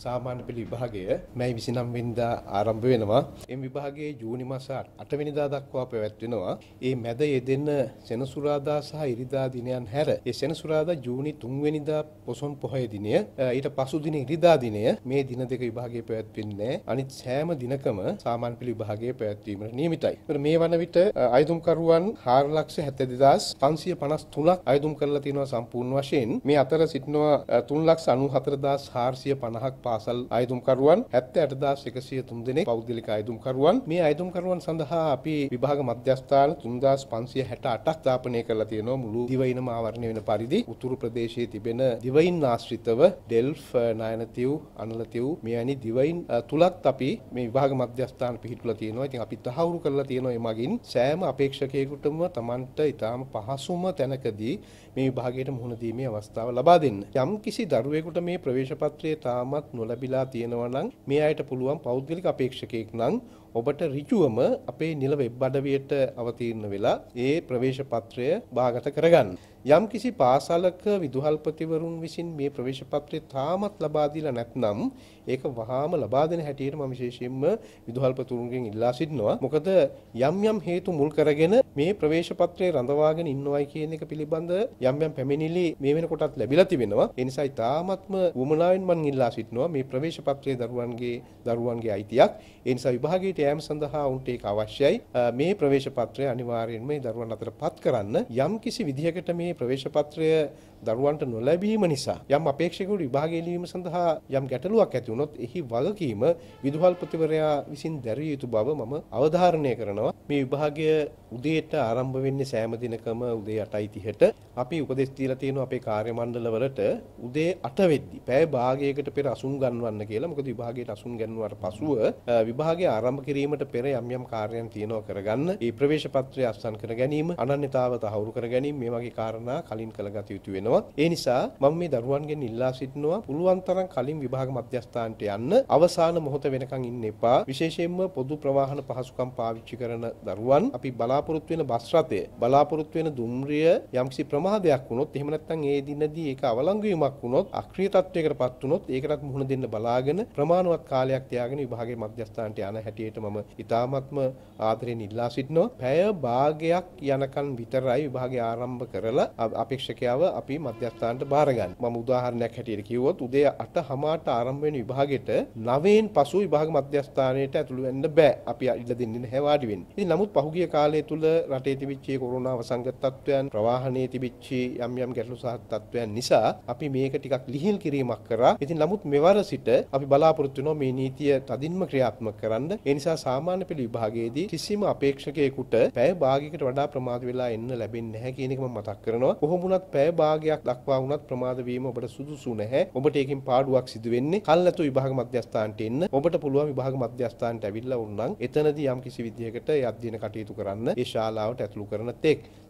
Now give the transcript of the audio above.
සාමාන්‍ය පෙළ විභාගය මැයි 29 වෙනිදා ආරම්භ වෙනවා. එම් විභාගයේ ජූනි මාස 8 වෙනිදා දක්වා පැවැත්වෙනවා. ඒ මැද යෙදෙන සෙනසුරාදා සහ ඉරිදා දිනයන් හැර ඒ සෙනසුරාදා ජූනි 3 වෙනිදා පොසොන් පොහොය දිනය ඊට පසු දින ඉරිදා දිනය මේ දින දෙක විභාගයේ පැවැත්වෙන්නේ අනිත් සෑම දිනකම සාමාන්‍ය පෙළ විභාගයේ පැවැත්වීමට නියමිතයි. මේ වන විට අයදුම්කරුවන් 4,73,553ක් අයදුම් කරලා තියෙනවා සම්පූර්ණ වශයෙන්. මේ අතර සිටිනවා 3,94,450ක් පාසල් අයදුම්කරුවන් 78,103 දෙනෙක් පෞද්ගලික අයදුම්කරුවන්. මේ අයදුම්කරුවන් සඳහා අපි විභාග මධ්‍යස්ථාන 3,568ක් ස්ථාපනය කරලා තියෙනවා මුළු දිවයිනම ආවරණය වෙන පරිදි. උතුරු ප්‍රදේශයේ තිබෙන දිවයින් ආශ්‍රිතව ඩෙල්ෆ්, නයනතිව්, අනලතිව් මේ වැනි දිවයින් තුලත් අපි මේ විභාග මධ්‍යස්ථාන පිහිටුලා තියෙනවා. ඉතින් අපි තහවුරු කරලා තියෙනවා මේ මගින් සෑම අපේක්ෂකයෙකුටම Tamanට ඊටාම පහසුම තැනකදී මේ විභාගයට මුහුණ දීමේ අවස්ථාව ලබා දෙන්න. යම් කිසි දරුවෙකුට මේ ප්‍රවේශ පත්‍රය තාමත් නොලැබිලා තියෙනවා නම් මේ අයට පුළුවන් පෞද්ගලික අපේක්ෂකයෙක් නම් ඔබට ඍජුවම අපේ නිල වෙබ් අඩවියට අවතීර්ණ වෙලා ඒ ප්‍රවේශ පත්‍රය බාගත කරගන්න. යම් කිසි පාසලක විදුහල්පතිවරුන් විසින් මේ ප්‍රවේශ පත්‍රය තාමත් ලබා දීලා නැත්නම් ඒක වහාම ලබා දෙන හැටියට මම විශේෂයෙන්ම විදුහල්පතිවරුන්ගෙන් ඉල්ලා සිටිනවා. මොකද යම් හේතු මුල් කරගෙන මේ ප්‍රවේශ පත්‍රය රඳවාගෙන ඉන්නවයි කියන එක පිළිබඳ යම් පැමිණිලි මේ වෙනකොටත් ලැබිලා තිබෙනවා. ඒ නිසා තාමත්ම වමනාවෙන් මම ඉල්ලා සිටිනවා මේ ප්‍රවේශ පත්‍රය දරුවන්ගේ අයිතියක්. ඒ නිසා විභාගයට යෑම සඳහා උන්ට ඒක අවශ්‍යයි. මේ ප්‍රවේශ පත්‍රය අනිවාර්යයෙන්ම මේ දරුවන් අතර පත් කරන්න. යම් කිසි විදිහකට මේ ප්‍රවේශ පත්‍රය දරුවන්ට නොලැබීම නිසා යම් අපේක්ෂකවරු විභාගය ලියීම සඳහා යම් ගැටලුවක් ඇති වුණොත් එහි වගකීම විදුහල්පතිවරයා විසින් දැරිය යුතු බව මම අවධාරණය කරනවා. මේ විභාගය උදේට ආරම්භ වෙන්නේ සෑම දිනකම උදේ 8:30ට. අපි උපදෙස් දීලා තියෙනවා අපේ කාර්ය මණ්ඩලවලට උදේ 8 වෙද්දි පැය භාගයකට පෙර අසුන් ගන්නවන්න කියලා. මොකද විභාගයට අසුන් ගන්නවට පසුව විභාගය ආරම්භ කිරීමට පෙර යම් කාර්යයන් තියෙනවා කරගන්න. මේ ප්‍රවේශ පත්‍රය අත්සන් කර ගැනීම, අනන්‍යතාව තහවුරු කර ගැනීම මේ වගේ කාරණා කලින් කළගත යුතු වෙනවා. ඒ නිසා මම මේ දරුවන්ගෙන් ඉල්ලා සිටිනවා පුළුවන් තරම් කලින් විභාග මධ්‍යස්ථානට යන්න. අවසාන මොහොත වෙනකන් ඉන්න එපා. විශේෂයෙන්ම පොදු ප්‍රවාහන පහසුකම් පාවිච්චි කරන දරුවන් අපි බලාපොරොත්තු වෙන බස් රථය, බලාපොරොත්තු වෙන දුම්රිය යම්කිසි ප්‍රමාදයක් වුණොත්, එහෙම නැත්නම් ඒ දිනදී ඒක අවලංගු වීමක් වුණොත්, අක්‍රීය තත්වයකටපත් වුණොත් ඒකටත් මුහුණ දෙන්න බලාගෙන ප්‍රමාණවත් කාලයක් තියාගෙන විභාගයේ මධ්‍යස්ථානට යන හැටියට මම ඉතාමත්ම ආදරෙන් ඉල්ලා සිටිනවා. පැය භාගයක් යනකන් විතරයි විභාගය ආරම්භ කරලා අපේක්ෂකයව අපි මධ්‍යස්ථානට බාර ගන්න. මම උදාහරණයක් හැටියට කිව්වොත් උදේ 8:00ට ආරම්භ වෙන විභාගෙට 9න් පසු විභාග මධ්‍යස්ථානයට ඇතුළු වෙන්න බෑ. අපි ඉල්ල දෙන්නේ නැහැ වාඩි වෙන්න. ඉතින් නමුත් පහුගිය කාලය තුල රටේ තිබිච්ච කොරෝනා වසංගත තත්ත්වයන්, ප්‍රවාහනයේ තිබිච්ච යම් ගැටලු සහගත තත්ත්වයන් නිසා අපි මේක ටිකක් ලිහිල් කිරීමක් කරා. ඉතින් නමුත් මෙවර සිට අපි බලාපොරොත්තු වෙනවා මේ නීතිය තදින්ම ක්‍රියාත්මක කරන්න. ඒ නිසා සාමාන්‍ය පෙළ විභාගයේදී කිසිම අපේක්ෂකයෙකුට පැය භාගයකට වඩා ප්‍රමාද වෙලා එන්න ලැබෙන්නේ නැහැ කියන එක මම මතක් කරනවා. කොහොම වුණත් පැය භාගයක් දක්වා වුණත් ප්‍රමාද වීම ඔබට සුදුසු නැහැ. ඔබට ඒකෙන් පාඩුවක් සිදු වෙන්නේ. කල්ැතු විභාග මධ්‍යස්ථානට එන්න. ඔබට පුළුවන් විභාග මධ්‍යස්ථානට ඇවිල්ලා වුණනම් එතනදී යම් කිසි විදියකට ඒ අධ්‍යයන කටයුතු කරන්න ඒ ශාලාවට ඇතුළු කරන තෙක්